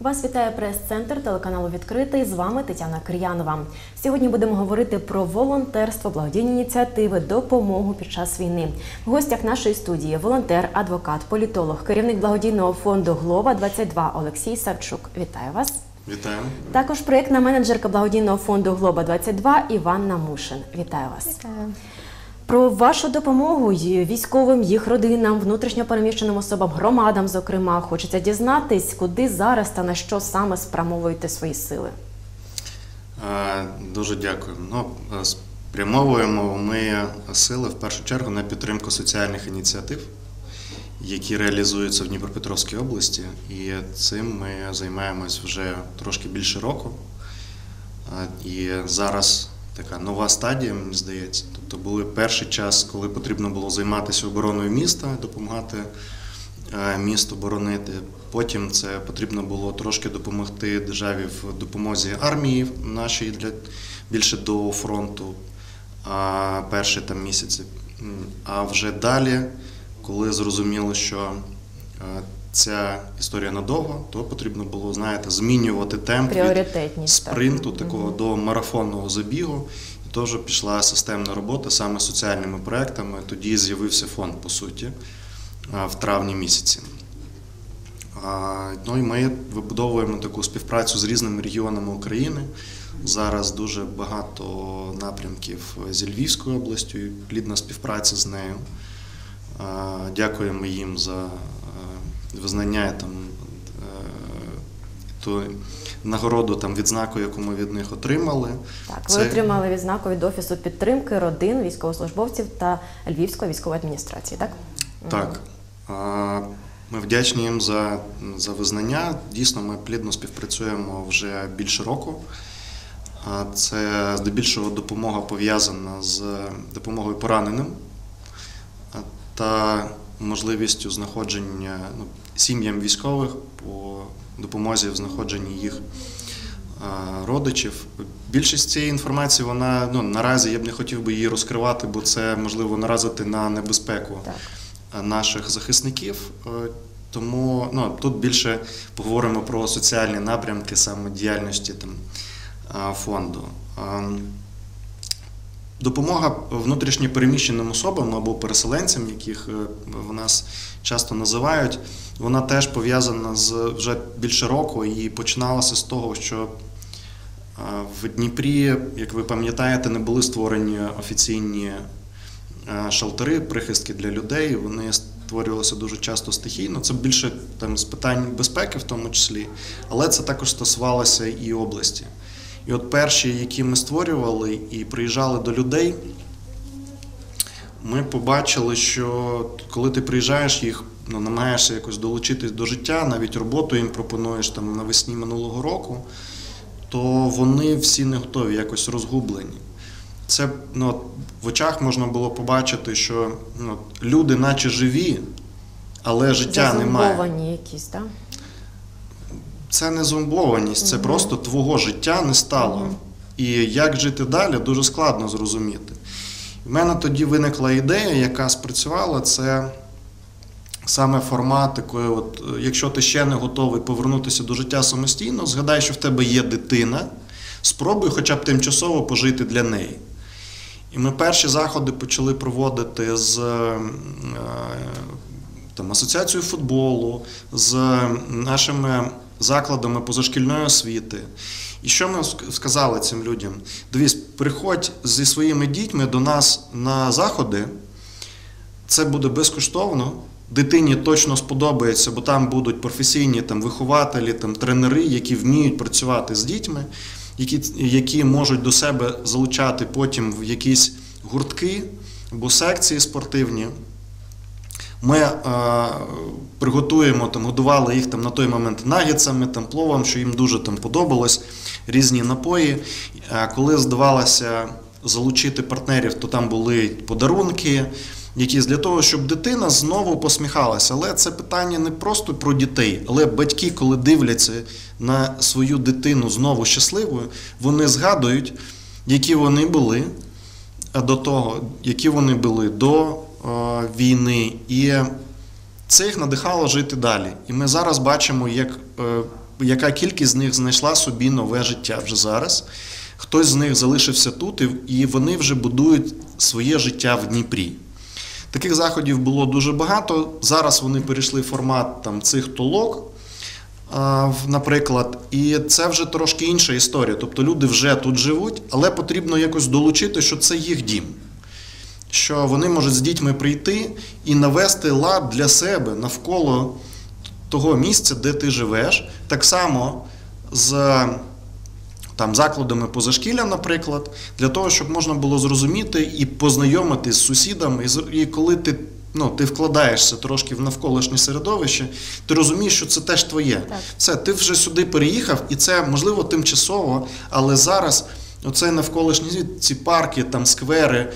Вас вітає прес-центр телеканалу «Відкритий». З вами Тетяна Кир'янова. Сьогодні будемо говорити про волонтерство, благодійні ініціативи, допомогу під час війни. В гостях нашої студії волонтер, адвокат, політолог, керівник благодійного фонду «Глоба-22» Олексій Савчук. Вітаю вас. Вітаю. Також проєктна менеджерка благодійного фонду «Глоба-22» Іванна Мушин. Вітаю вас. Вітаю. Про вашу допомогу військовим, їх родинам, внутрішньо переміщеним особам, громадам, зокрема, хочеться дізнатись, куди зараз та на що саме спрямовуєте свої сили. Дуже дякую. Спрямовуємо ми сили в першу чергу на підтримку соціальних ініціатив, які реалізуються в Дніпропетровській області. І цим ми займаємось вже трошки більше року. І зараз така нова стадія, мені здається. Тобто був перший час, коли потрібно було займатися обороною міста, допомагати місту боронити. Потім це потрібно було трошки допомогти державі в допомозі армії нашій більше до фронту перші там місяці. А вже далі, коли зрозуміло, що ця історія надовго, то потрібно було, знаєте, змінювати темп від спринту такого до марафонного забігу. І теж пішла системна робота саме соціальними проектами. Тоді з'явився фонд, по суті, в травні місяці. Ну і ми вибудовуємо таку співпрацю з різними регіонами України. Зараз дуже багато напрямків зі Львівською областю, і плідна співпраця з нею. Дякуємо їм за визнання ту нагороду, відзнаку, яку ми від них отримали. Так, ви отримали відзнаку від Офісу підтримки родин військовослужбовців та Львівської військової адміністрації, так? Так. Ми вдячні їм за визнання. Дійсно, ми плідно співпрацюємо вже більше року. Це здебільшого допомога пов'язана з допомогою пораненим та можливістю знаходження сім'ям військових по допомозі в знаходженні їх родичів. Більшість цієї інформації, вона наразі я б не хотів би її розкривати, бо це можливо наразити на небезпеку наших захисників. Тому тут більше поговоримо про соціальні напрямки саме діяльності фонду. Допомога внутрішньо переміщеним особам або переселенцям, яких в нас часто називають, вона теж пов'язана з вже більше року і починалася з того, що в Дніпрі, як ви пам'ятаєте, не були створені офіційні шелтери, прихистки для людей, вони створювалися дуже часто стихійно. Це більше з питань безпеки в тому числі, але це також стосувалося і області. І от перші, які ми створювали і приїжджали до людей, ми побачили, що коли ти приїжджаєш, їх намагаєшся якось долучити до життя, навіть роботу їм пропонуєш навесні минулого року, то вони всі не готові, якось розгублені. Це в очах можна було побачити, що люди наче живі, але життя немає. Зазомбовані якісь, так? Це не зомбованість, це просто твого життя не стало. І як жити далі, дуже складно зрозуміти. У мене тоді виникла ідея, яка спрацювала, це саме формат такої, якщо ти ще не готовий повернутися до життя самостійно, згадай, що в тебе є дитина, спробуй хоча б тимчасово пожити для неї. І ми перші заходи почали проводити з Асоціацією футболу, з нашими закладами позашкільної освіти. І що ми сказали цим людям? Дивись, приходь зі своїми дітьми до нас на заходи, це буде безкоштовно, дитині точно сподобається, бо там будуть професійні вихователі, тренери, які вміють працювати з дітьми, які можуть до себе залучати потім в якісь гуртки або секції спортивні. Ми приготуємо, годували їх на той момент нагетсами, пловом, що їм дуже подобалось, різні напої. Коли здавалося залучити партнерів, то там були подарунки якісь для того, щоб дитина знову посміхалася. Але це питання не просто про дітей, але батьки, коли дивляться на свою дитину знову щасливою, вони згадують, які вони були до того, які вони були до війни, і це їх надихало жити далі. І ми зараз бачимо, як яка кількість з них знайшла собі нове життя вже зараз. Хтось з них залишився тут, і вони вже будують своє життя в Дніпрі. Таких заходів було дуже багато. Зараз вони перейшли в формат цих толок, наприклад, і це вже трошки інша історія. Тобто люди вже тут живуть, але потрібно якось долучити, що це їх дім. Що вони можуть з дітьми прийти і навести лад для себе навколо того місця, де ти живеш. Так само з закладами позашкілля, наприклад, для того, щоб можна було зрозуміти і познайомитись з сусідами. І коли ти вкладаєшся трошки в навколишнє середовище, ти розумієш, що це теж твоє. Так. Все, ти вже сюди переїхав, і це, можливо, тимчасово, але зараз оцей навколишній світ, ці парки, сквери,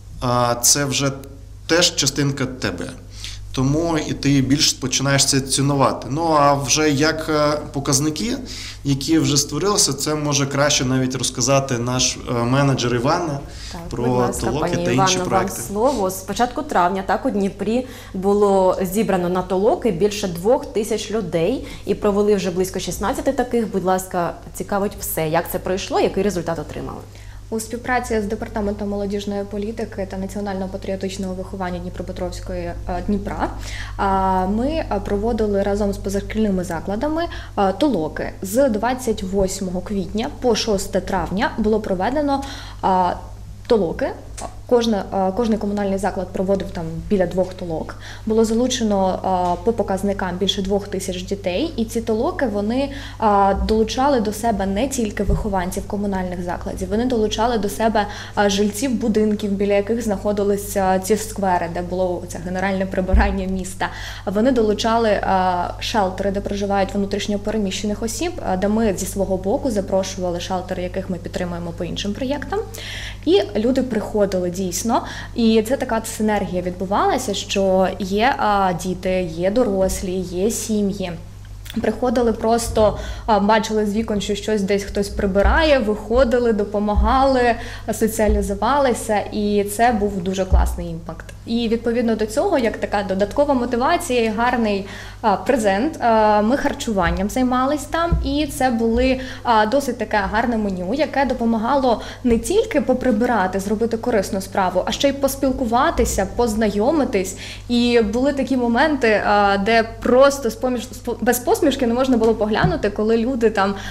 це вже теж частинка тебе. Тому і ти більш починаєш це цінувати. А вже як показники, які вже створилися, це може краще навіть розказати наш менеджер Івана про толоки та інші проекти. Вам слово. З початку травня у Дніпрі було зібрано на толоки більше 2000 людей і провели вже близько 16 таких. Будь ласка, цікавить все. Як це пройшло, який результат отримали? У співпраці з Департаментом молодіжної політики та національно-патріотичного виховання Дніпропетровської Дніпра ми проводили разом з позашкільними закладами толоки. З 28 квітня по 6 травня було проведено толоки. Кожний комунальний заклад проводив біля 2 толок. Було залучено по показникам більше 2000 дітей. І ці толоки, вони долучали до себе не тільки вихованців комунальних закладів, вони долучали до себе жильців будинків, біля яких знаходилися ці сквери, де було це генеральне прибирання міста. Вони долучали шелтери, де проживають внутрішньо переміщених осіб, де ми зі свого боку запрошували шелтери, яких ми підтримуємо по іншим проєктам. І люди приходили дійсно, і це така синергія відбувалася, що є діти, є дорослі, є сім'ї. Приходили просто, бачили з вікон, що щось десь хтось прибирає, виходили, допомагали, соціалізувалися, і це був дуже класний імпакт. І відповідно до цього, як така додаткова мотивація і гарний презент, ми харчуванням займались там, і це були досить таке гарне меню, яке допомагало не тільки поприбирати, зробити корисну справу, а ще й поспілкуватися, познайомитись. І були такі моменти, де просто без посмішки не можна було поглянути, коли люди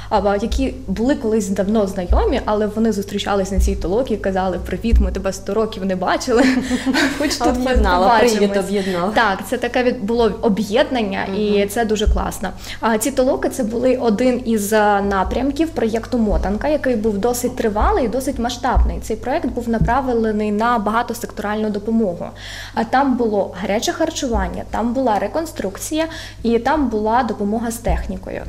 які були колись давно знайомі, але вони зустрічались на цій толокі і казали: "Привіт, ми тебе 100 років не бачили, хоч тут об'єднала. Так, це таке було об'єднання, і це дуже класно. Ці толоки – це були один із напрямків проєкту «Мотанка», який був досить тривалий і досить масштабний. Цей проєкт був направлений на багатосекторальну допомогу. Там було гаряче харчування, там була реконструкція і там була допомога з технікою.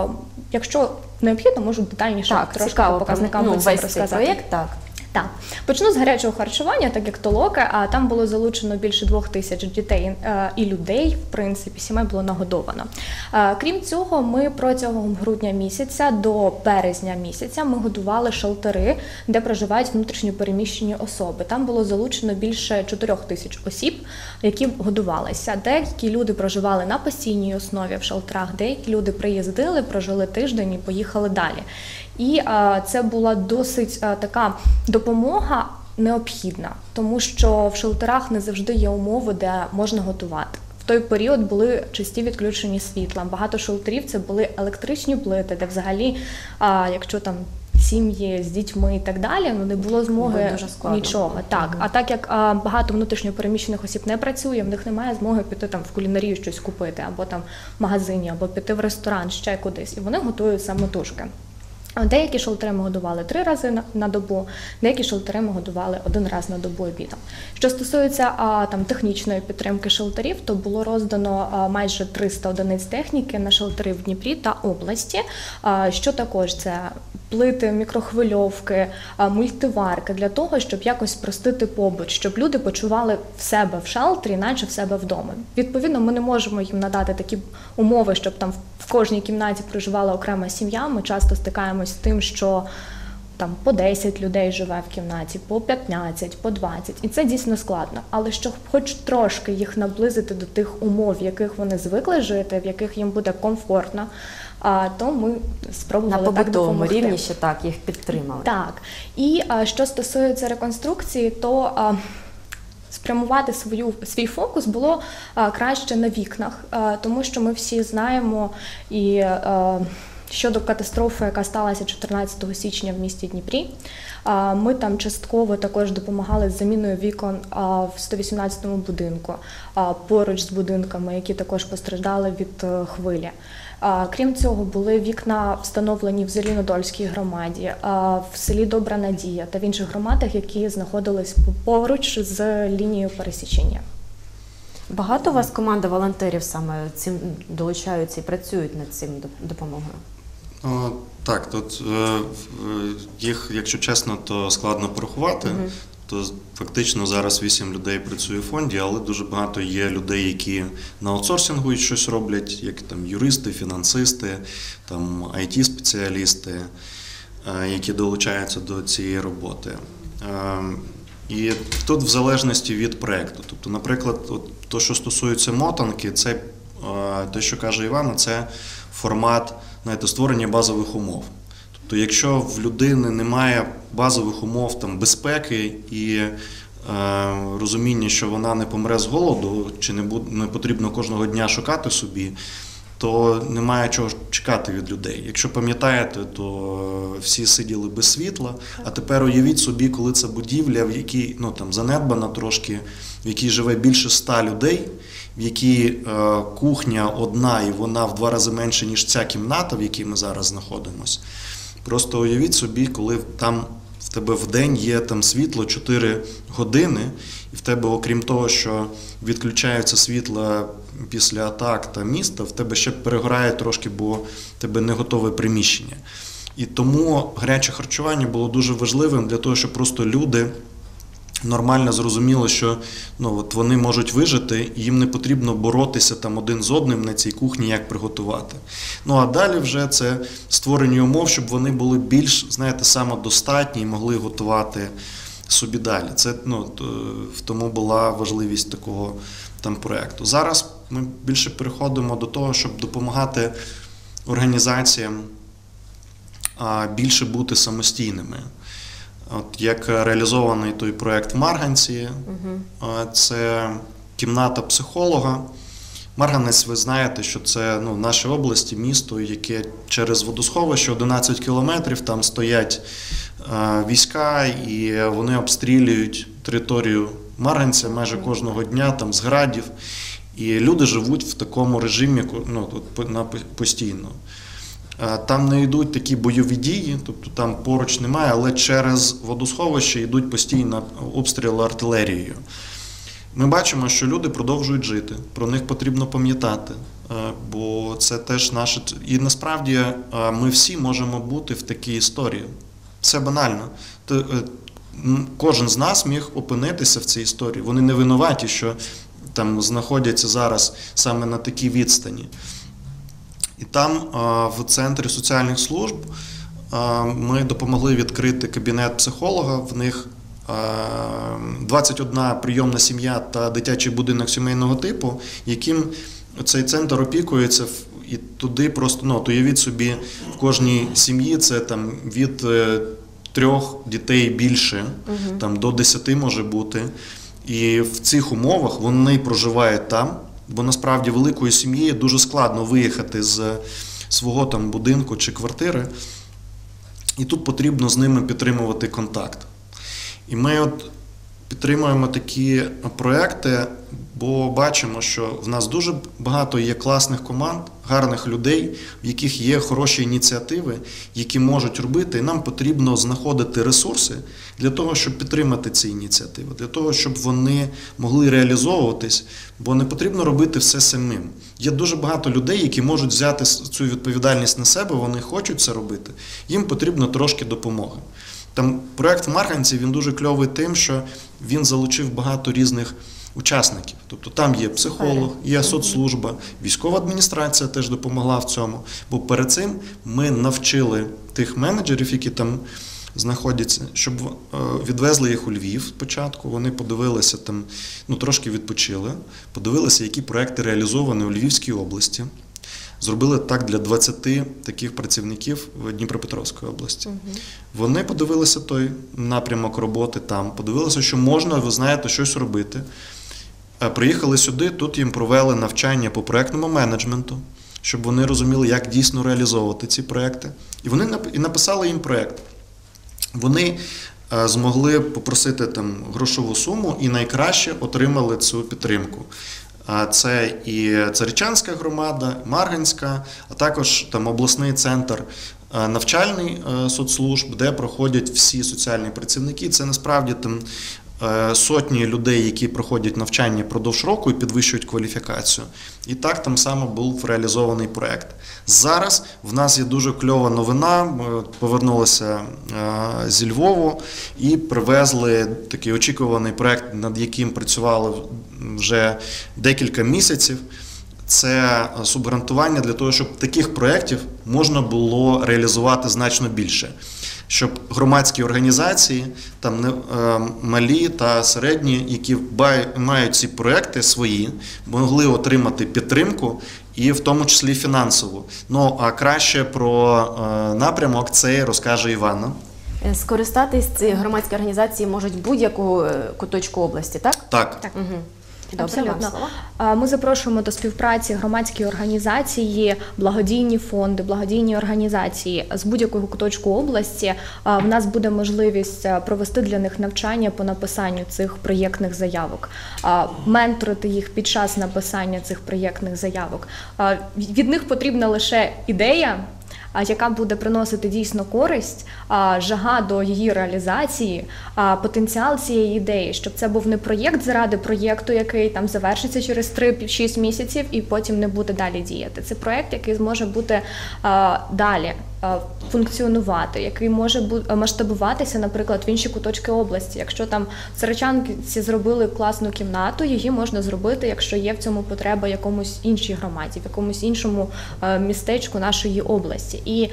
Якщо необхідно, можу детальніше трошки по показникам розказати. Проєкт, Так. Почну з гарячого харчування, так як толоки, а там було залучено більше 2000 дітей і людей, в принципі, сімей було нагодовано. Крім цього, ми протягом грудня місяця до березня місяця ми годували шелтери, де проживають внутрішньо переміщені особи. Там було залучено більше 4000 осіб, які годувалися. Деякі люди проживали на постійній основі в шелтерах, деякі люди приїздили, прожили тиждень і поїхали далі. І це була досить така допомога необхідна, тому що в шелтерах не завжди є умови, де можна готувати. В той період були часті відключені світла. Багато шелтерів – це були електричні плити, де взагалі, якщо там сім'ї з дітьми і так далі, не було змоги нічого. Так. А так як багато внутрішньо переміщених осіб не працює, в них немає змоги піти в кулінарію щось купити, або в магазині, або піти в ресторан, ще кудись. І вони готують самотужки. Деякі шелтери ми годували 3 рази на добу, деякі шелтери ми годували 1 раз на добу обідом. Що стосується технічної підтримки шелтерів, то було роздано майже 300 одиниць техніки на шелтери в Дніпрі та області, що також це плити, мікрохвильовки, мультиварки, для того, щоб якось спростити побут, щоб люди почували в себе в шелтері, наче в себе вдома. Відповідно, ми не можемо їм надати такі умови, щоб там в кожній кімнаті проживала окрема сім'я. Ми часто стикаємось з тим, що там по 10 людей живе в кімнаті, по 15, по 20. І це дійсно складно. Але щоб хоч трошки їх наблизити до тих умов, в яких вони звикли жити, в яких їм буде комфортно, то ми спробували На так побутовому допомогти. рівні ще так їх підтримали. Так. І що стосується реконструкції, то спрямувати свій фокус було краще на вікнах, тому що ми всі знаємо і щодо катастрофи, яка сталася 14 січня в місті Дніпрі. Ми там частково також допомагали з заміною вікон в 118-му будинку, поруч з будинками, які також постраждали від хвилі. Крім цього, були вікна встановлені в Зелінодольській громаді, в селі Добра Надія та в інших громадах, які знаходились поруч з лінією пересічення. Багато у вас команда волонтерів саме цим долучаються і працюють над цим допомогою? Так, тут їх, якщо чесно, то складно порахувати. То фактично зараз 8 людей працює в фонді, але дуже багато є людей, які на аутсорсингу щось роблять, як там юристи, фінансисти, там IT-спеціалісти, які долучаються до цієї роботи. І тут в залежності від проєкту. Тобто, наприклад, то, що стосується мотанки, це те, що каже Іван, це формат, знаєте, створення базових умов. Тобто, якщо в людини немає базових умов там, безпеки і розуміння, що вона не помре з голоду, чи не потрібно кожного дня шукати собі, то немає чого чекати від людей. Якщо пам'ятаєте, то всі сиділи без світла, а тепер уявіть собі, коли це будівля, в якій занедбана трошки, в якій живе більше 100 людей, в якій кухня одна і вона в 2 рази менше, ніж ця кімната, в якій ми зараз знаходимося. Просто уявіть собі, коли там в тебе в день є там світло 4 години, і в тебе, окрім того, що відключаються світла після атак та міста, в тебе ще перегорає трошки, бо в тебе не готове приміщення. І тому гаряче харчування було дуже важливим для того, щоб просто люди нормально зрозуміли, що вони можуть вижити, і їм не потрібно боротися там один з одним на цій кухні, як приготувати. А далі вже це створення умов, щоб вони були більш, самодостатні і могли готувати собі далі. Це, в тому була важливість такого там проєкту. Зараз ми більше переходимо до того, щоб допомагати організаціям більше бути самостійними. Як реалізований той проєкт в Марганці, це кімната психолога. Марганець, ви знаєте, що це в нашій області місто, яке через водосховище 11 кілометрів, там стоять війська і вони обстрілюють територію Марганця майже кожного дня, там з градів. І люди живуть в такому режимі постійно. Там не йдуть такі бойові дії, тобто там поруч немає, але через водосховище йдуть постійно обстріли артилерією. Ми бачимо, що люди продовжують жити, про них потрібно пам'ятати, бо це теж наше... І насправді ми всі можемо бути в такій історії. Це банально. Кожен з нас міг опинитися в цій історії. Вони не винуваті, що там знаходяться зараз саме на такій відстані. І там, в Центрі соціальних служб, ми допомогли відкрити кабінет психолога. В них 21 прийомна сім'я та дитячий будинок сімейного типу, яким цей центр опікується. І туди просто, уявіть собі, в кожній сім'ї це там від 3 дітей більше, там до 10 може бути. І в цих умовах вони проживають там, бо насправді великою сім'єю дуже складно виїхати з свого там будинку чи квартири, і тут потрібно з ними підтримувати контакт. І ми підтримуємо такі проекти, бо бачимо, що в нас дуже багато є класних команд, гарних людей, в яких є хороші ініціативи, які можуть робити, і нам потрібно знаходити ресурси для того, щоб підтримати ці ініціативи, для того, щоб вони могли реалізовуватись, бо не потрібно робити все самим. Є дуже багато людей, які можуть взяти цю відповідальність на себе, вони хочуть це робити, їм потрібно трошки допомоги. Там проєкт в Марганці, він дуже кльовий тим, що він залучив багато різних учасників. Тобто там є психолог, є соцслужба, військова адміністрація теж допомогла в цьому. Бо перед цим ми навчили тих менеджерів, які там знаходяться, щоб відвезли їх у Львів спочатку. Вони подивилися там, трошки відпочили, подивилися, які проекти реалізовані у Львівській області. Зробили так для 20 таких працівників в Дніпропетровській області. Вони подивилися той напрямок роботи там, подивилися, що можна, ви знаєте, щось робити. Приїхали сюди, тут їм провели навчання по проєктному менеджменту, щоб вони розуміли, як дійсно реалізовувати ці проєкти. І вони написали їм проєкт. Вони змогли попросити там грошову суму і найкраще отримали цю підтримку. Це і Царичанська громада, Марганська, а також там обласний центр навчальний соцслужб, де проходять всі соціальні працівники. Це насправді там сотні людей, які проходять навчання продовж року і підвищують кваліфікацію. І так там саме був реалізований проєкт. Зараз в нас є дуже кльова новина. Ми повернулися зі Львову і привезли такий очікуваний проєкт, над яким працювали вже декілька місяців. Це субгрантування для того, щоб таких проєктів можна було реалізувати значно більше. Щоб громадські організації, там малі та середні, які мають ці проекти свої, могли отримати підтримку і в тому числі фінансову. А краще про напрямок цей розкаже Іванна. Скористатись ці громадські організації можуть будь-яку куточку області, так? Так. Угу. Абсолютно. Ми запрошуємо до співпраці громадські організації, благодійні фонди, благодійні організації з будь-якого куточку області. В нас буде можливість провести для них навчання по написанню цих проєктних заявок, менторити їх під час написання цих проєктних заявок. Від них потрібна лише ідея, яка буде приносити дійсно користь, жага до її реалізації, потенціал цієї ідеї, щоб це був не проєкт заради проєкту, який там завершиться через 3-6 місяців і потім не буде далі діяти. Це проєкт, який зможе бути далі функціонувати, який може масштабуватися, наприклад, в інші куточки області. Якщо там царичанці зробили класну кімнату, її можна зробити, якщо є в цьому потреба якомусь іншій громаді, в якомусь іншому містечку нашої області. І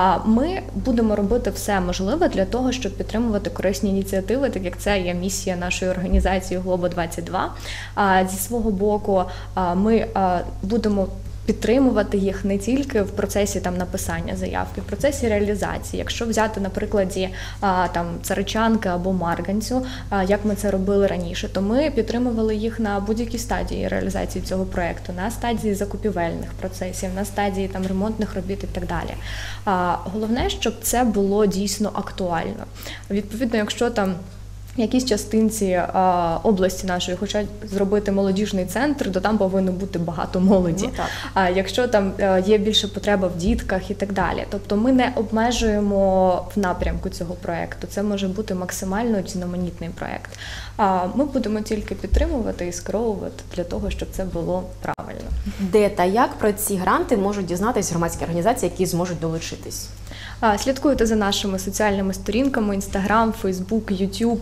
ми будемо робити все можливе для того, щоб підтримувати корисні ініціативи, так як це є місія нашої організації Глоба-22. Зі свого боку ми будемо підтримувати їх не тільки в процесі там написання заявки, в процесі реалізації. Якщо взяти на прикладі там Царичанки або Марганцю, як ми це робили раніше, то ми підтримували їх на будь-якій стадії реалізації цього проєкту, на стадії закупівельних процесів, на стадії там ремонтних робіт і так далі. Головне, щоб це було дійсно актуально. Відповідно, якщо там якісь частинці області нашої хочуть зробити молодіжний центр, то там повинно бути багато молоді. Якщо там є більше потреба в дітках і так далі. Тобто ми не обмежуємо в напрямку цього проєкту. Це може бути максимально різноманітний проєкт. Ми будемо тільки підтримувати і скеровувати для того, щоб це було правильно. Де та як про ці гранти можуть дізнатися громадські організації, які зможуть долучитись? Слідкуйте за нашими соціальними сторінками, Instagram, Facebook, YouTube.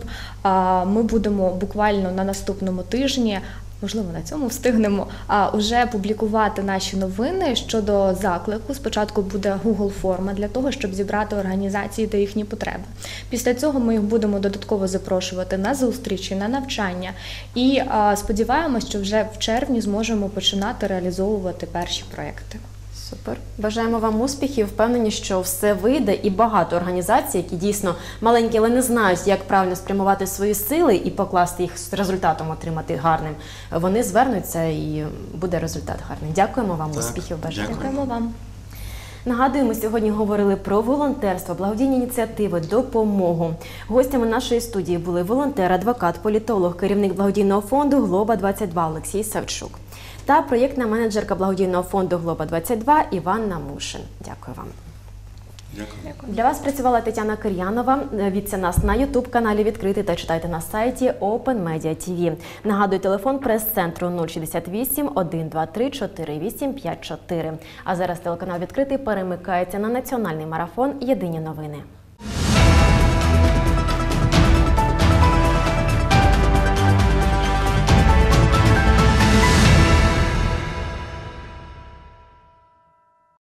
Ми будемо буквально на наступному тижні, можливо, на цьому встигнемо, уже публікувати наші новини щодо заклику. Спочатку буде Google-форма для того, щоб зібрати організації та їхні потреби. Після цього ми їх будемо додатково запрошувати на зустрічі, на навчання. І сподіваємось, що вже в червні зможемо починати реалізовувати перші проекти. Супер. Бажаємо вам успіхів. Впевнені, що все вийде, і багато організацій, які дійсно маленькі, але не знають, як правильно спрямувати свої сили і покласти їх з результатом отримати гарним, вони звернуться і буде результат гарний. Дякуємо вам, успіхів бажаємо. Дякуємо вам. Нагадую, ми сьогодні говорили про волонтерство, благодійні ініціативи, допомогу. Гостями нашої студії були волонтер, адвокат, політолог, керівник благодійного фонду «Глоба-22» Олексій Савчук та проєктна менеджерка благодійного фонду «Глоба-22» Іванна Мушин. Дякую вам. Дякую. Для вас працювала Тетяна Кир'янова. Дивіться нас на YouTube-каналі «Відкритий» та читайте на сайті Open Media TV. Нагадую, телефон прес-центру 068 123 4854. А зараз телеканал «Відкритий» перемикається на національний марафон «Єдині новини».